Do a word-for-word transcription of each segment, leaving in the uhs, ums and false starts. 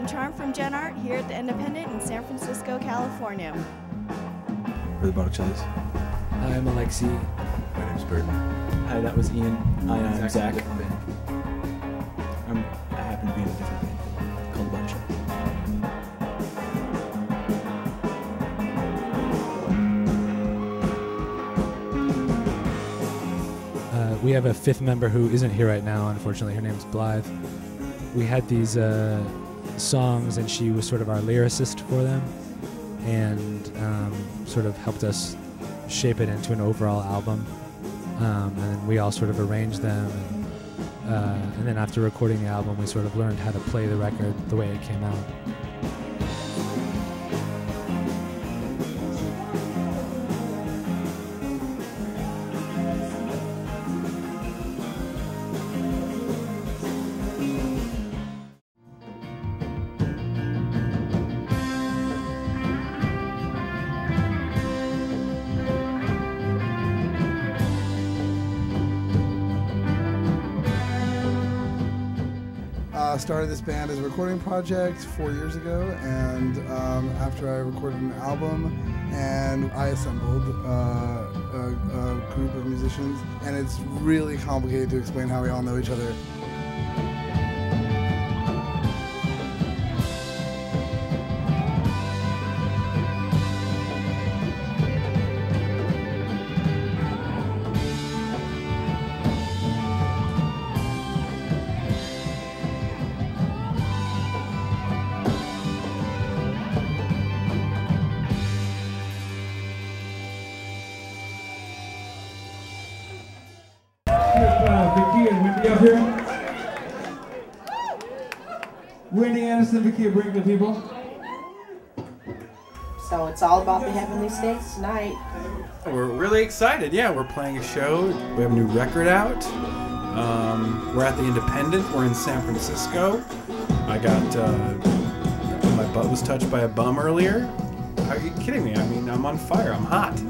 Charm from Gen Art here at the Independent in San Francisco, California. We're the Botticellis. Hi, I'm Alexi. My name's Burton. Hi, that was Ian. Hi, I'm Zach. Zach. Different band. I'm, I happen to be in a different band called The Botticellis. Uh, we have a fifth member who isn't here right now, unfortunately. Her name's Blythe. We had these uh, songs, and she was sort of our lyricist for them, and um, sort of helped us shape it into an overall album. Um, and then we all sort of arranged them, and, uh, and then after recording the album, we sort of learned how to play the record the way it came out. I started this band as a recording project four years ago, and um, after I recorded an album, and I assembled uh, a, a group of musicians, and it's really complicated to explain how we all know each other. Vicky and Wendy up here. Wendy, Anderson, Vicky, bring the people. So it's all about the heavenly states tonight. We're really excited. Yeah, we're playing a show. We have a new record out. Um, we're at the Independent. We're in San Francisco. I got uh, my butt was touched by a bum earlier. Are you kidding me? I mean, I'm on fire. I'm hot.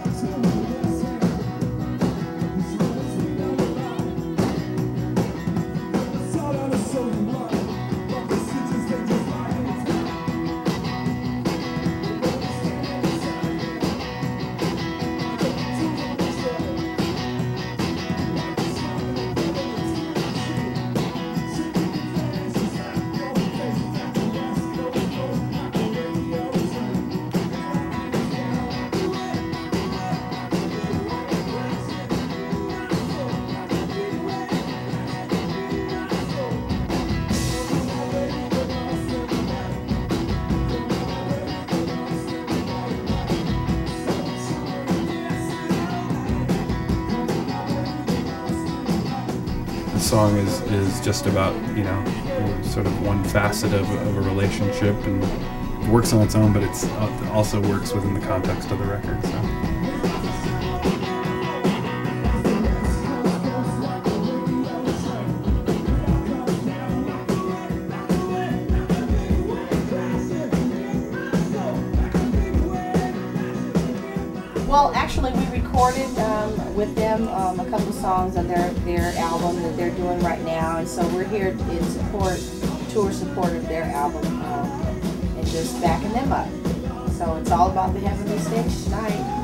The song is, is just about, you know, sort of one facet of, of a relationship, and it works on its own, but it's, it also works within the context of the record. So. Well, actually, we recorded um, with them um, a couple of songs on their, their album that they're doing right now, and so we're here in support, tour support of their album, um, and just backing them up. So it's all about the heavenly stage tonight.